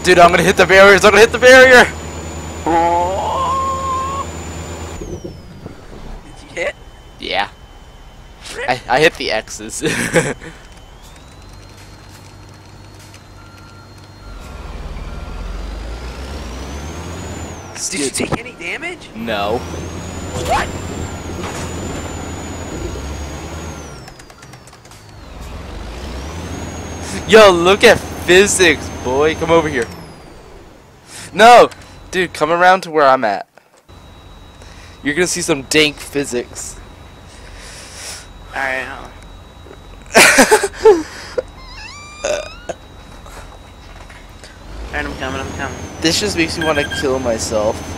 Dude, I'm gonna hit the barriers. I'm gonna hit the barrier. Did you hit? Yeah. I hit the X's. Did you take any damage? No. What? Yo, look at physics, boy. Come over here. No! Dude, come around to where I'm at. You're gonna see some dank physics. Alright, Alright, I'm coming. This just makes me want to kill myself.